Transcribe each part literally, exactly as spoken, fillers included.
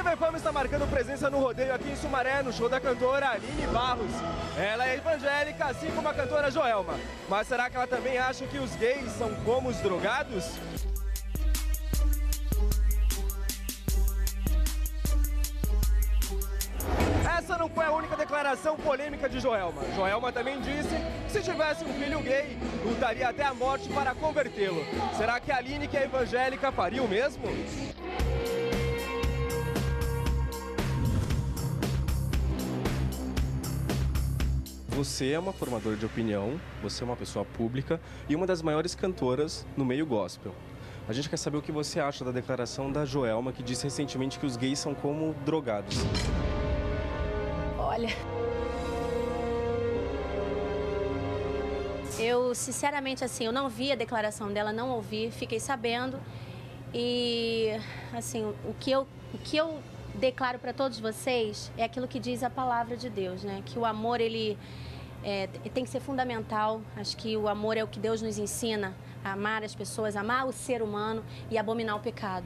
Fama está marcando presença no rodeio aqui em Sumaré, no show da cantora Aline Barros. Ela é evangélica, assim como a cantora Joelma. Mas será que ela também acha que os gays são como os drogados? Essa não foi a única declaração polêmica de Joelma. Joelma também disse que se tivesse um filho gay, lutaria até a morte para convertê-lo. Será que a Aline, que é evangélica, faria o mesmo? Você é uma formadora de opinião, você é uma pessoa pública e uma das maiores cantoras no meio gospel. A gente quer saber o que você acha da declaração da Joelma, que disse recentemente que os gays são como drogados. Olha, eu sinceramente assim, eu não vi a declaração dela, não ouvi, fiquei sabendo e assim, o que eu, o que eu declaro para todos vocês é aquilo que diz a palavra de Deus, né? Que o amor, ele é, tem que ser fundamental. Acho que o amor é o que Deus nos ensina, a amar as pessoas, amar o ser humano e abominar o pecado.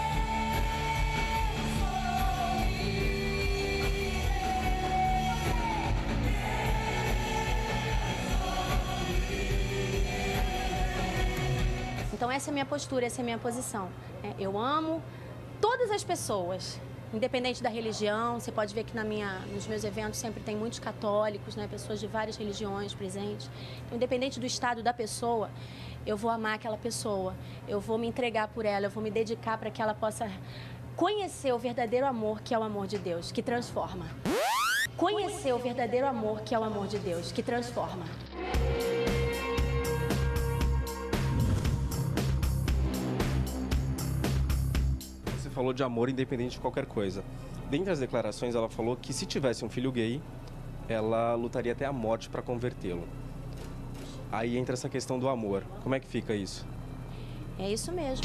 Então essa é a minha postura, essa é a minha posição. Eu amo todas as pessoas, independente da religião. Você pode ver que na minha, nos meus eventos sempre tem muitos católicos, né, pessoas de várias religiões presentes. Então, independente do estado da pessoa, eu vou amar aquela pessoa, eu vou me entregar por ela, eu vou me dedicar para que ela possa conhecer o verdadeiro amor, que é o amor de Deus, que transforma. Conhecer o verdadeiro amor, que é o amor de Deus, que transforma. Falou de amor independente de qualquer coisa. Dentre as declarações, ela falou que se tivesse um filho gay, ela lutaria até a morte para convertê-lo. Aí entra essa questão do amor. Como é que fica isso? É isso mesmo.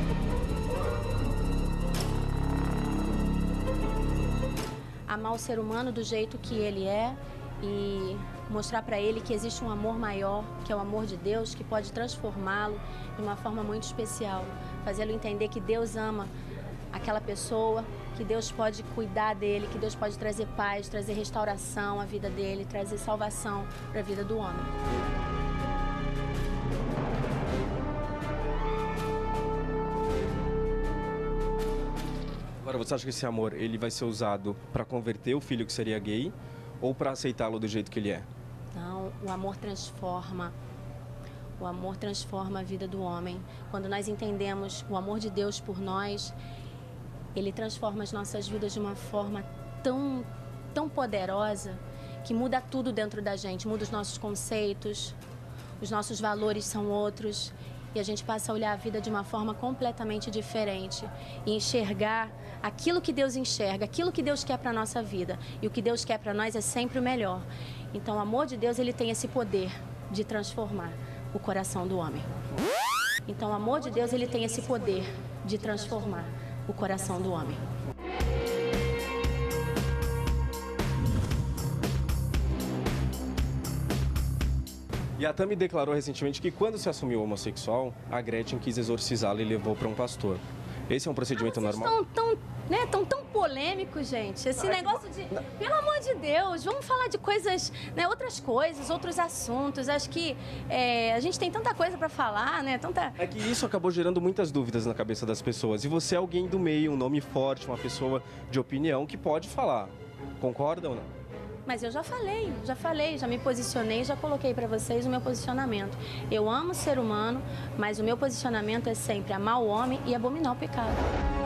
Amar o ser humano do jeito que ele é e mostrar para ele que existe um amor maior, que é o amor de Deus, que pode transformá-lo de uma forma muito especial. Fazê-lo entender que Deus ama aquela pessoa, que Deus pode cuidar dele, que Deus pode trazer paz, trazer restauração à vida dele, trazer salvação para a vida do homem. Agora, você acha que esse amor ele vai ser usado para converter o filho que seria gay ou para aceitá-lo do jeito que ele é? Não, o amor transforma. O amor transforma a vida do homem. Quando nós entendemos o amor de Deus por nós, ele transforma as nossas vidas de uma forma tão, tão poderosa que muda tudo dentro da gente, muda os nossos conceitos, os nossos valores são outros e a gente passa a olhar a vida de uma forma completamente diferente e enxergar aquilo que Deus enxerga, aquilo que Deus quer para a nossa vida. E o que Deus quer para nós é sempre o melhor. Então o amor de Deus, ele tem esse poder de transformar o coração do homem. Então o amor de Deus, ele tem esse poder de transformar o coração do homem. E a Tami declarou recentemente que quando se assumiu homossexual, a Gretchen quis exorcizá-la e levou para um pastor. Esse é um procedimento ah, normal? Estão tão, né, tão, tão polêmicos, gente. Esse não, negócio de... Não. Pelo amor de Deus, vamos falar de coisas, né, outras coisas, outros assuntos. Acho que é, a gente tem tanta coisa para falar, né? Tanta... É que isso acabou gerando muitas dúvidas na cabeça das pessoas. E você é alguém do meio, um nome forte, uma pessoa de opinião que pode falar. Concorda ou não? Mas eu já falei, já falei, já me posicionei, já coloquei para vocês o meu posicionamento. Eu amo o ser humano, mas o meu posicionamento é sempre amar o homem e abominar o pecado.